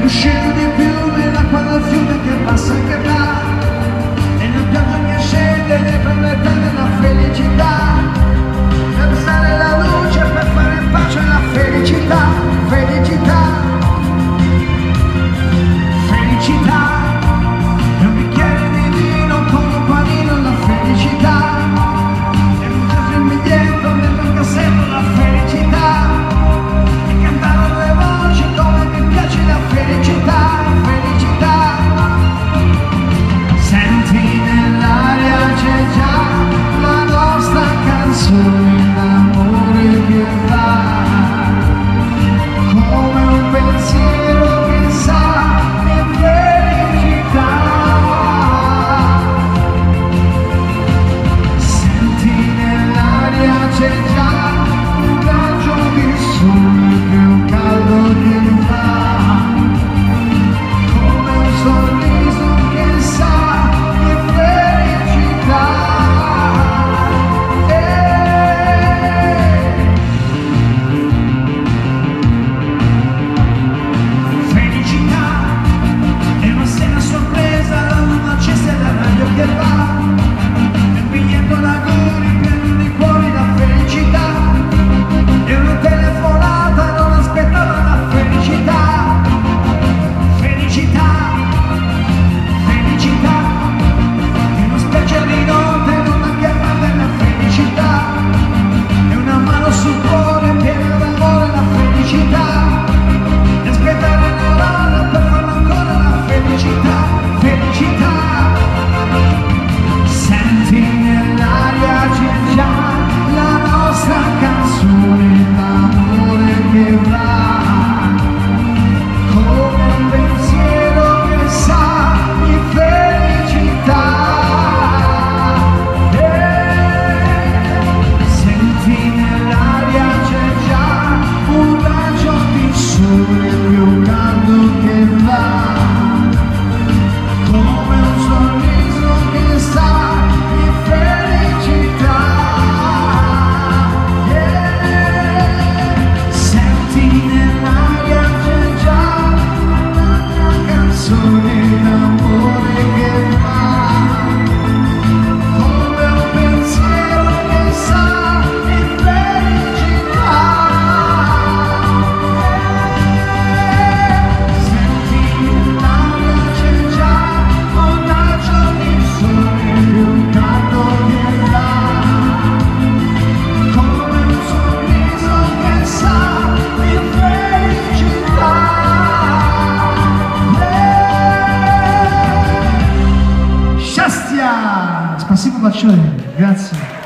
uscire di più nell'acqua del fiume che passa e che va, e nel pianto che scende per permettere la felicità, per usare la luce, per fare pace alla felicità, felicità, felicità, e un bicchiere di vino con un panino, la felicità, e un gesto in biglietto dentro un cassetto, la felicità, e cantare a due voci come mi piace la felicità, felicità. Senti nell'aria c'è già la nostra canzone d'amore che va, come un pensiero che sa di felicità. Senti nell'aria c'è già un raggio di sole più caldo che fa, come un sorriso che sa di felicità. Felicità è una sera sorpresa, la luna accesa e la radio che va, e un biglietto d'auguri pieno di cuori, la felicità, e una telefonata non aspettava la felicità, felicità, felicità, e una specie di notte non chiama della felicità, e una mano sul cuore piena d'amore, la felicità, e aspettare l'ora per farlo ancora, la felicità, felicità. Senti nell'aria c'è già la nostra canzone d'amore che va, come un pensiero che sa di felicità. Senti nell'aria c'è già un raggio di sole più caldo che va, come un sorriso che sa di felicità. Senti nell'aria c'è già un'altra canzone d'amore che va, come un pensiero che sa di felicità. Senti nell'aria c'è già un raggio di sole più caldo che va, come un sorriso che sa di felicità. Счастья! Спасибо большое, grazie.